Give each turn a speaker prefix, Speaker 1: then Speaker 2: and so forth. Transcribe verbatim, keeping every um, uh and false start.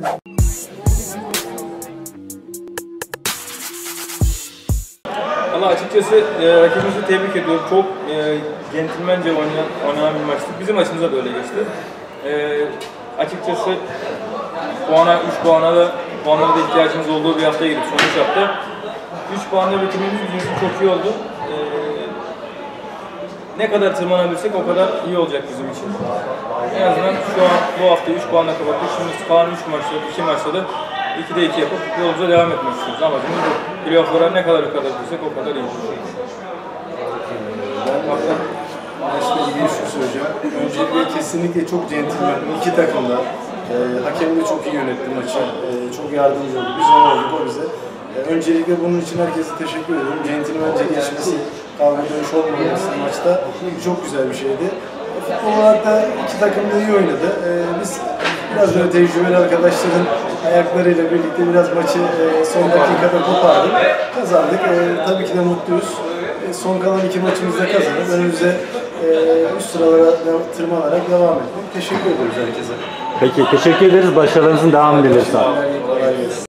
Speaker 1: Ama açıkçası e, rakibimizi tebrik ediyorum. Çok e, centilmence oynayan, oynanan bir maçtı. Bizim maçımıza da öyle geçti. E, açıkçası puana, üç puana da puanlara da ihtiyacımız olduğu bir haftaya girdik. Son üç hafta. üç puanla bitirmemiz bizim için çok iyi oldu. E, ne kadar tırmanabilirsek o kadar iyi olacak bizim için. En azından şu an bu hafta üç puanla kapattık. Şimdi kalan üç maçta, iki maçta da ikide iki yapıp yolumuza devam etmek istiyoruz. Amacımız bu. Playoff'lara ne kadar yükseltebilirsek o kadar iyi.
Speaker 2: Ben maçla ilgili şu söyleyeceğim. Öncelikle kesinlikle çok centilmen iki takım da. E, hakem de çok iyi yönetti maçı. E, çok yardımcı oldu. Biz ona olduk, o bize. E, öncelikle bunun için herkese teşekkür ediyorum. Centilmence geçmesi, kavga dövüş olmaması maçta çok güzel bir şeydi. E, futbol olarak da iki takım da iyi oynadı. E, biz biraz böyle tecrübeli arkadaşların ayaklarıyla birlikte biraz maçı e, son dakikada kopardık. Kazandık. E, tabii ki de mutluyuz. E, son kalan iki maçımızda kazanıp önümüze e, üst sıralara tırmanarak devam etmek. Teşekkür ediyoruz herkese.
Speaker 3: Peki teşekkür ederiz. Başarılarınızın devamını dileriz.